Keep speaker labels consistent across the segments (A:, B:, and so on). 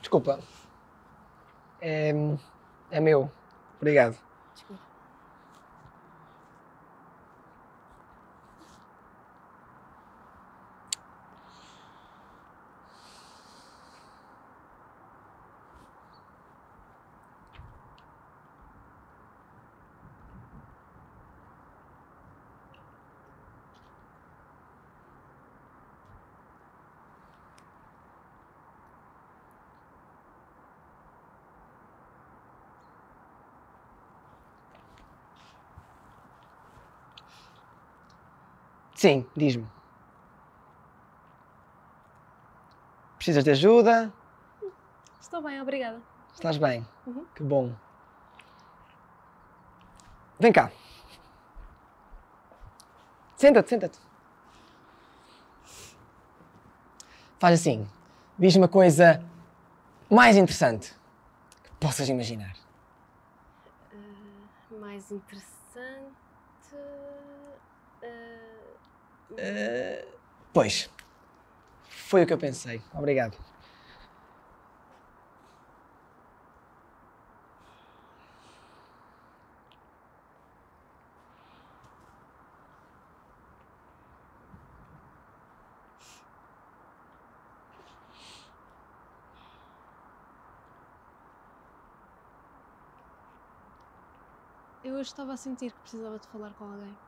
A: Desculpa. É meu. Obrigado.
B: Desculpa.
A: Sim, diz-me. Precisas de ajuda?
B: Estou bem, obrigada.
A: Estás bem?
B: Uhum.
A: Que bom. Vem cá. Senta-te, senta-te. Faz assim. Diz-me uma coisa mais interessante que possas imaginar.
B: Mais interessante...
A: Pois. Foi o que eu pensei. Obrigado.
B: Eu hoje estava a sentir que precisava de falar com alguém.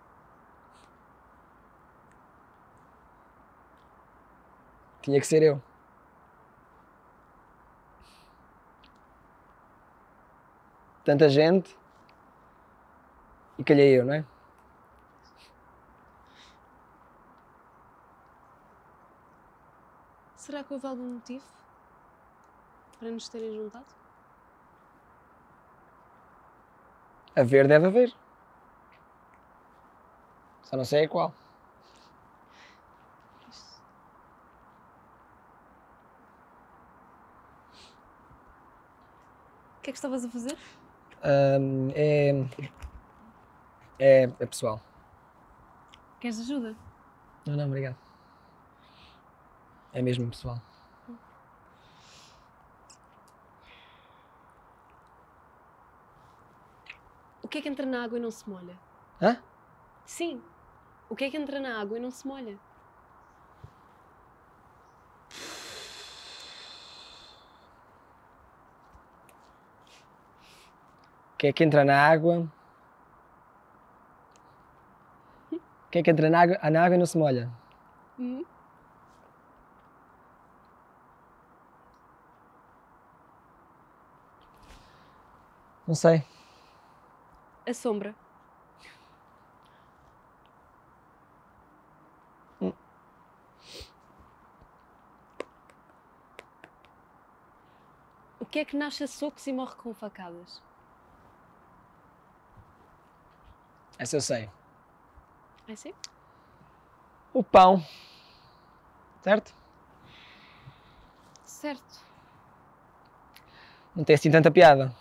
A: Tinha que ser eu. Tanta gente e calhei eu, não é?
B: Será que houve algum motivo para nos terem juntado?
A: Haver deve haver. Só não sei a qual.
B: O que é que estavas a fazer?
A: É pessoal.
B: Queres ajuda?
A: Não, não, obrigado. É mesmo pessoal.
B: O que é que entra na água e não se molha?
A: Hã?
B: Sim. O que é que entra na água e não se molha?
A: O que é que entra na água? O que é que entra na água e não se molha?
B: Uhum.
A: Não sei.
B: A sombra. O que é que nasce a socos e morre com facadas?
A: Essa eu sei.
B: É sim?
A: O pão. Certo?
B: Certo.
A: Não tem assim tanta piada.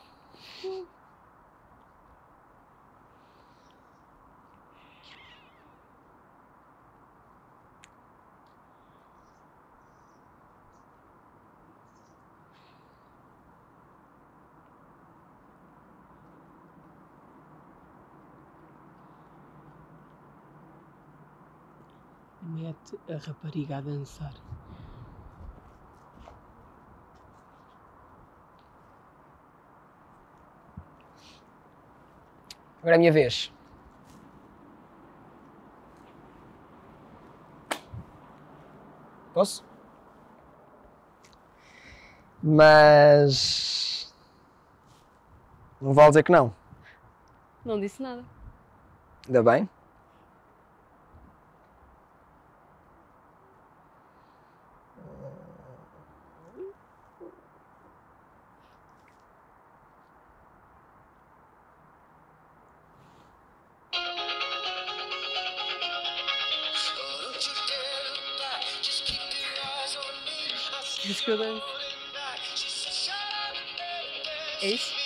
C: Mete a rapariga a dançar.
A: Agora é a minha vez. Posso? Mas... não vale dizer que não.
B: Não disse nada.
A: Ainda bem.
B: Queres que eu dance? É isso?